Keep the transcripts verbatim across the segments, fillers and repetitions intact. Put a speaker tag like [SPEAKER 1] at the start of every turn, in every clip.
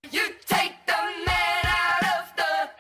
[SPEAKER 1] You take the man out of the.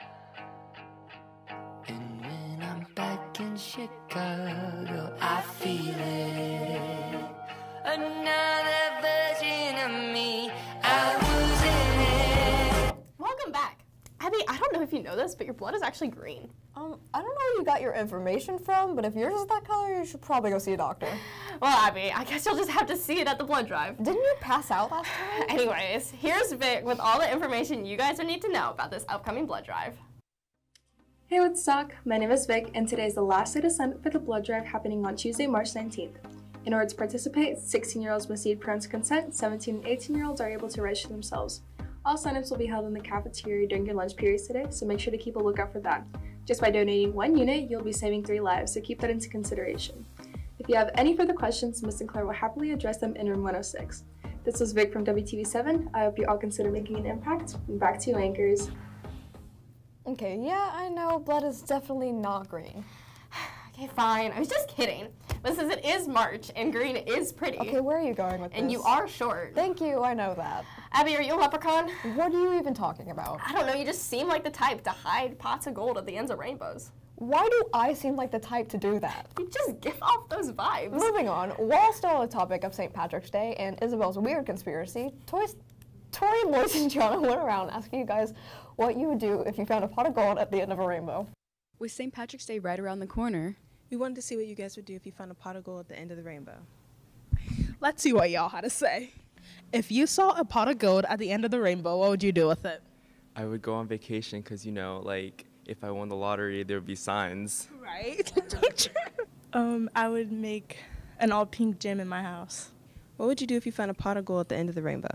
[SPEAKER 2] And when I'm back in Chicago, I feel it. Another version of me, I was in it.
[SPEAKER 3] Welcome back. Abby, I don't know if you know this, but your blood is actually green.
[SPEAKER 4] Um, I don't know where you got your information from, but if yours is that color, you should probably go see a doctor.
[SPEAKER 3] Well, Abby, I guess you'll just have to see it at the blood drive.
[SPEAKER 4] Didn't you pass out last time?
[SPEAKER 3] Anyways, here's Vic with all the information you guys would need to know about this upcoming blood drive.
[SPEAKER 5] Hey Woodstock, my name is Vic, and today is the last day to sign up for the blood drive happening on Tuesday, March nineteenth. In order to participate, sixteen-year-olds must need parents' consent, seventeen and eighteen-year-olds are able to register themselves. All signups will be held in the cafeteria during your lunch periods today, so make sure to keep a lookout for that. Just by donating one unit, you'll be saving three lives, so keep that into consideration. If you have any further questions, Miz Sinclair will happily address them in room one oh six. This was Vic from W T V seven. I hope you all consider making an impact. And back to you, anchors.
[SPEAKER 4] Okay, yeah, I know blood is definitely not green.
[SPEAKER 3] Okay, fine. I was just kidding. But since it is March and green is pretty.
[SPEAKER 4] Okay, where are you going with this?
[SPEAKER 3] And you are short.
[SPEAKER 4] Thank you, I know that.
[SPEAKER 3] Abby, are you a leprechaun?
[SPEAKER 4] What are you even talking about?
[SPEAKER 3] I don't know, you just seem like the type to hide pots of gold at the ends of rainbows.
[SPEAKER 4] Why do I seem like the type to do that?
[SPEAKER 3] You just give off those vibes.
[SPEAKER 4] Moving on, while still on the topic of Saint Patrick's Day and Isabel's weird conspiracy, Toys, Tori, Lois, and Gianna went around asking you guys what you would do if you found a pot of gold at the end of a rainbow.
[SPEAKER 6] With Saint Patrick's Day right around the corner,
[SPEAKER 7] we wanted to see what you guys would do if you found a pot of gold at the end of the rainbow. Let's see what y'all had to say. If you saw a pot of gold at the end of the rainbow, what would you do with it?
[SPEAKER 8] I would go on vacation because, you know, like, if I won the lottery, there would be signs.
[SPEAKER 7] Right? um, I would make an all-pink gym in my house. What would you do if you found a pot of gold at the end of the rainbow?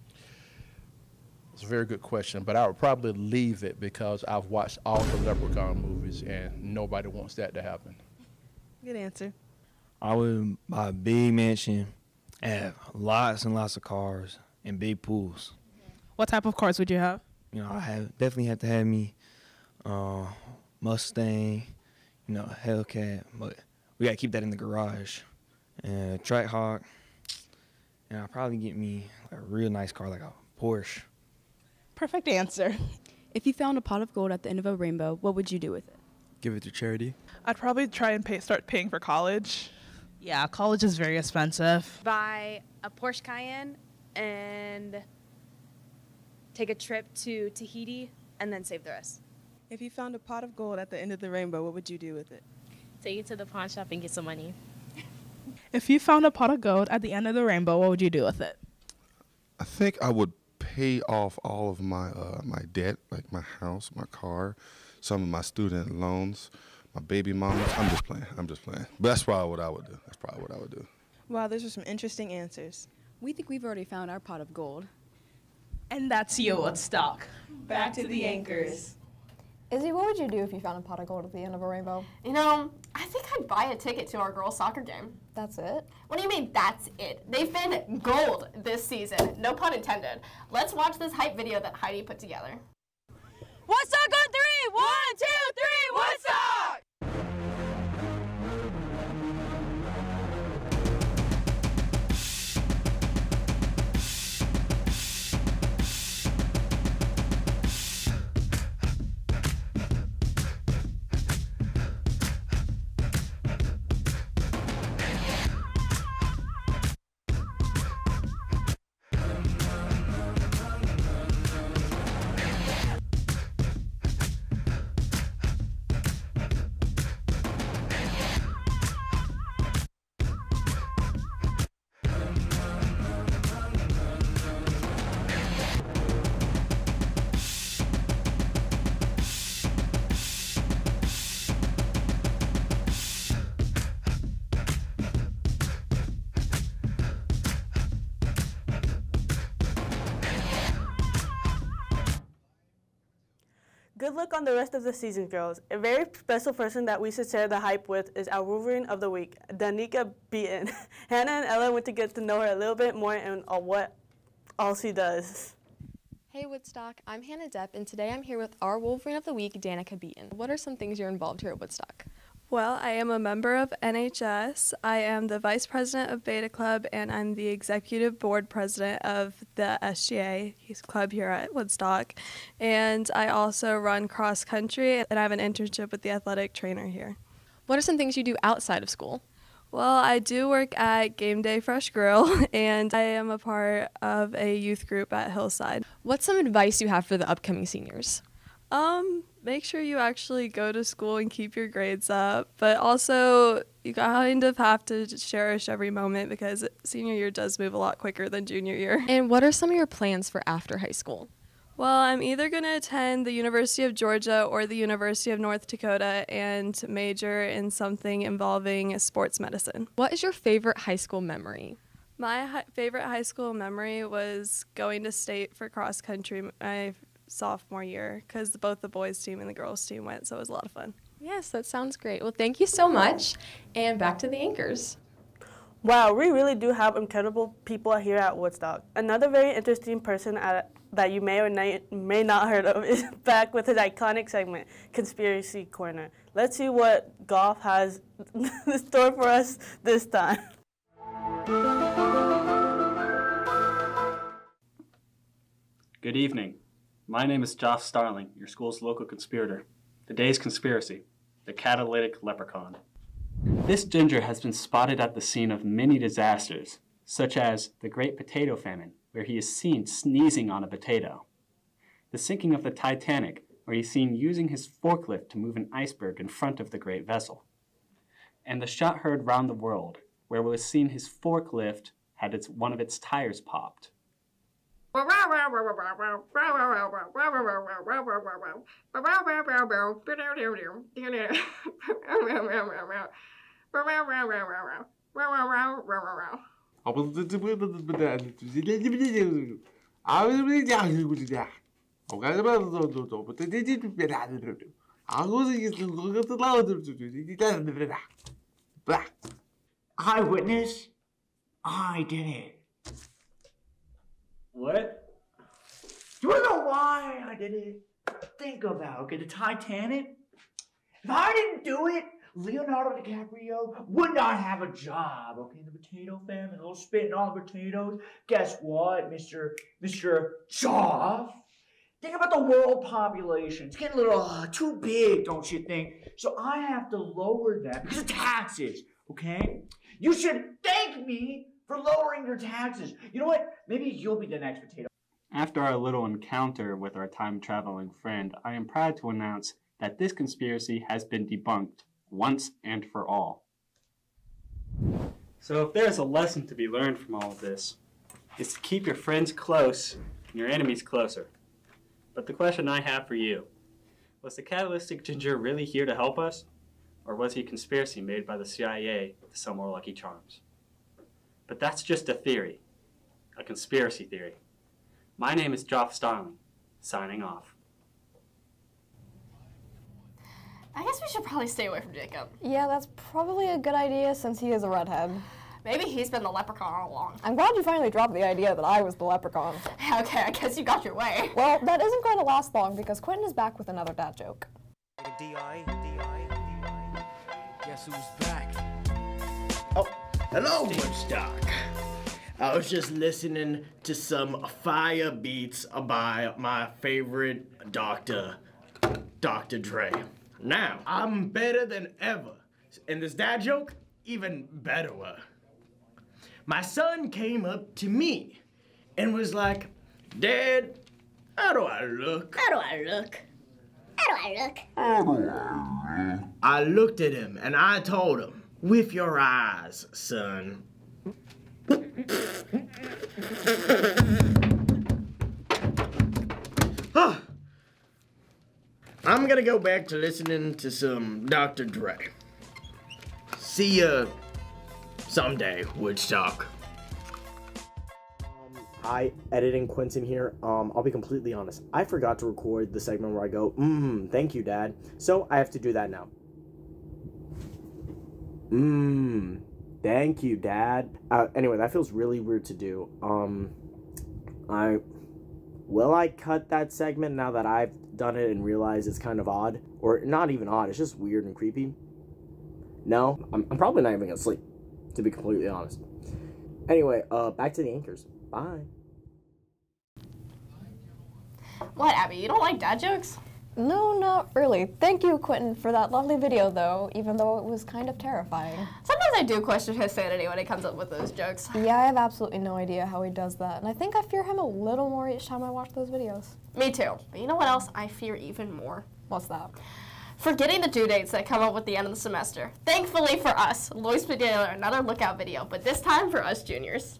[SPEAKER 9] It's a very good question, but I would probably leave it because I've watched all the Leprechaun movies and nobody wants that to happen.
[SPEAKER 7] Good answer.
[SPEAKER 10] I would buy a big mansion, have lots and lots of cars, and big pools.
[SPEAKER 7] What type of cars would you have?
[SPEAKER 10] You know, I have definitely have to have me uh, Mustang, you know, Hellcat, but we gotta keep that in the garage. And a Trackhawk, and I'll probably get me a real nice car like a Porsche.
[SPEAKER 7] Perfect answer.
[SPEAKER 6] if you found a pot of gold at the end of a rainbow, what would you do with it?
[SPEAKER 10] Give it to charity.
[SPEAKER 11] I'd probably try and pay, start paying for college. Yeah, college is very expensive.
[SPEAKER 12] Buy a Porsche Cayenne and take a trip to Tahiti and then save the rest.
[SPEAKER 7] If you found a pot of gold at the end of the rainbow, what would you do with it?
[SPEAKER 13] Take it to the pawn shop and get some money.
[SPEAKER 11] If you found a pot of gold at the end of the rainbow, what would you do with it?
[SPEAKER 14] I think I would pay off all of my uh, my debt, like my house, my car, some of my student loans, my baby mamas. I'm just playing. I'm just playing. But that's probably what I would do. That's probably what I would do.
[SPEAKER 7] Wow, those are some interesting answers.
[SPEAKER 6] We think we've already found our pot of gold.
[SPEAKER 11] And that's you, Woodstock.
[SPEAKER 7] Back to the anchors.
[SPEAKER 4] Izzy, what would you do if you found a pot of gold at the end of a rainbow?
[SPEAKER 3] You know, I think I'd buy a ticket to our girls' soccer game.
[SPEAKER 4] That's it?
[SPEAKER 3] What do you mean, that's it? They've been gold this season. No pun intended. Let's watch this hype video that Heidi put together.
[SPEAKER 1] Woodstock on three! One, two, three, Woodstock!
[SPEAKER 15] Good luck on the rest of the season, girls. A very special person that we should share the hype with is our Wolverine of the Week, Danica Beaton. Hannah and Ella went to get to know her a little bit more and uh, what all she does.
[SPEAKER 16] Hey Woodstock, I'm Hannah Depp, and today I'm here with our Wolverine of the Week, Danica Beaton. What are some things you're involved here at Woodstock?
[SPEAKER 17] Well, I am a member of N H S. I am the vice president of Beta Club, and I'm the executive board president of the S G A club here at Woodstock. And I also run cross country, and I have an internship with the athletic trainer here.
[SPEAKER 18] What are some things you do outside of school?
[SPEAKER 17] Well, I do work at Game Day Fresh Grill, and I am a part of a youth group at Hillside.
[SPEAKER 18] What's some advice you have for the upcoming seniors?
[SPEAKER 17] Um, make sure you actually go to school and keep your grades up, but also you kind of have to cherish every moment because senior year does move a lot quicker than junior year.
[SPEAKER 18] And what are some of your plans for after high school?
[SPEAKER 17] Well, I'm either going to attend the University of Georgia or the University of North Dakota and major in something involving sports medicine.
[SPEAKER 18] What is your favorite high school memory?
[SPEAKER 17] My hi- favorite high school memory was going to state for cross country my sophomore year because both the boys team and the girls team went, so it was a lot of fun.
[SPEAKER 18] Yes, that sounds great. Well, thank you so much, and back to the anchors.
[SPEAKER 15] Wow, we really do have incredible people here at Woodstock. Another very interesting person at, that you may or may, may not heard of is back with his iconic segment, Conspiracy Corner. Let's see what Goff has in store for us this time.
[SPEAKER 19] Good evening. My name is Josh Starling, your school's local conspirator. Today's conspiracy, the catalytic leprechaun. This ginger has been spotted at the scene of many disasters, such as the Great Potato Famine, where he is seen sneezing on a potato, the sinking of the Titanic, where he is seen using his forklift to move an iceberg in front of the great vessel, and the shot heard round the world, where it was seen his forklift had its, one of its tires popped.
[SPEAKER 20] Eyewitness, I did it.
[SPEAKER 19] What?
[SPEAKER 20] You wanna know why I did it? Think about it, okay, the Titanic. If I didn't do it, Leonardo DiCaprio would not have a job, okay? The potato famine, all spitting all the potatoes. Guess what, Mister Mister Joff? Think about the world population. It's getting a little uh, too big, don't you think? So I have to lower that because of taxes, okay? You should thank me for lowering your taxes. You know what? Maybe you'll be the next potato.
[SPEAKER 19] After our little encounter with our time-traveling friend, I am proud to announce that this conspiracy has been debunked once and for all. So if there is a lesson to be learned from all of this, it's to keep your friends close and your enemies closer. But the question I have for you, was the catalytic ginger really here to help us? Or was he a conspiracy made by the C I A to sell more Lucky Charms? But that's just a theory, a conspiracy theory. My name is Joff Starling, signing off.
[SPEAKER 3] I guess we should probably stay away from Jacob.
[SPEAKER 4] Yeah, that's probably a good idea since he is a redhead.
[SPEAKER 3] Maybe he's been the leprechaun all along.
[SPEAKER 4] I'm glad you finally dropped the idea that I was the leprechaun.
[SPEAKER 3] Okay, I guess you got your way.
[SPEAKER 4] Well, that isn't going to last long because Quentin is back with another dad joke.
[SPEAKER 21] D I, D I, D I. Guess who's back?
[SPEAKER 22] Oh, hello, Woodstock. I was just listening to some fire beats by my favorite doctor, Doctor Dre. Now, I'm better than ever. And this dad joke, even better. My son came up to me and was like, Dad, how do I look?
[SPEAKER 23] How do I look? How do I look?
[SPEAKER 22] How do I look? I looked at him and I told him, with your eyes, son. I'm gonna go back to listening to some Doctor Dre. See ya someday, Woodstock.
[SPEAKER 24] Hi, editing Quentin here. Um, I'll be completely honest. I forgot to record the segment where I go, mmm, thank you, Dad. So I have to do that now. Mmm, thank you, Dad. Uh, anyway, that feels really weird to do. Um, I... Will I cut that segment now that I've done it and realize it's kind of odd? Or not even odd, it's just weird and creepy? No, I'm, I'm probably not even gonna sleep, to be completely honest. Anyway, uh, back to the anchors. Bye.
[SPEAKER 3] What, Abby? You don't like dad jokes?
[SPEAKER 4] No, not really. Thank you, Quentin, for that lovely video, though, even though it was kind of terrifying.
[SPEAKER 3] Sometimes I do question his sanity when he comes up with those jokes.
[SPEAKER 4] Yeah, I have absolutely no idea how he does that, and I think I fear him a little more each time I watch those videos.
[SPEAKER 3] Me too. But you know what else I fear even more?
[SPEAKER 4] What's that?
[SPEAKER 3] Forgetting the due dates that come up with the end of the semester. Thankfully for us, Lois put together another lookout video, but this time for us juniors.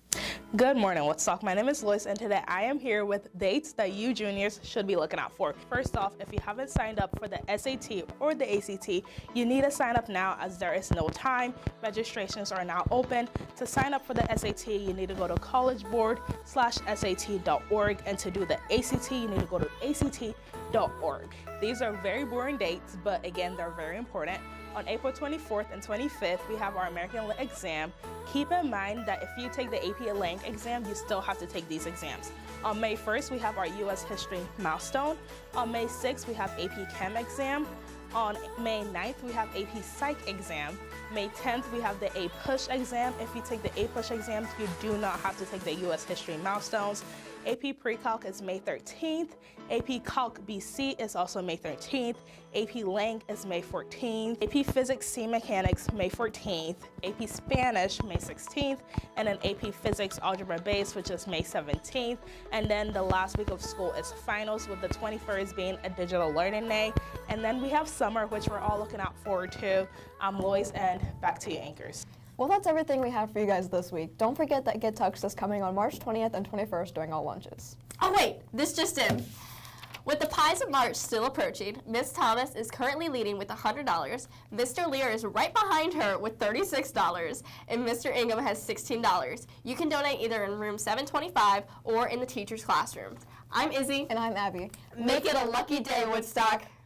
[SPEAKER 7] Good morning, Woodstock. My name is Lois, and today I am here with dates that you juniors should be looking out for. First off, if you haven't signed up for the S A T or the A C T, you need to sign up now as there is no time. Registrations are now open. To sign up for the S A T, you need to go to collegeboard slash S A T dot org, and to do the A C T, you need to go to A C T dot org. These are very boring dates, but again, they're very important. On April twenty-fourth and twenty-fifth, we have our American Lit exam. Keep in mind that if you take the A P Lang exam, you still have to take these exams. On May first, we have our U S History milestone. On May sixth, we have A P Chem exam. On May ninth, we have A P Psych exam. May tenth, we have the A Push exam. If you take the A Push exams, you do not have to take the U S History milestones. A P Pre-Calc is May thirteenth. A P Calc B C is also May thirteenth. A P Lang is May fourteenth. A P Physics C Mechanics, May fourteenth. A P Spanish, May sixteenth. And then A P Physics Algebra Base, which is May seventeenth. And then the last week of school is finals, with the twenty-first being a digital learning day. And then we have summer, which we're all looking out forward to. I'm Lois, and back to you, anchors.
[SPEAKER 4] Well, that's everything we have for you guys this week. Don't forget that Get Tuxed is coming on March twentieth and twenty-first during all lunches.
[SPEAKER 3] Oh wait, this just in. With the Pies of March still approaching, Miss Thomas is currently leading with one hundred dollars, Mister Lear is right behind her with thirty-six dollars, and Mister Ingham has sixteen dollars. You can donate either in room seven twenty-five or in the teacher's classroom. I'm Izzy.
[SPEAKER 4] And I'm Abby.
[SPEAKER 3] Make it a lucky day, Woodstock.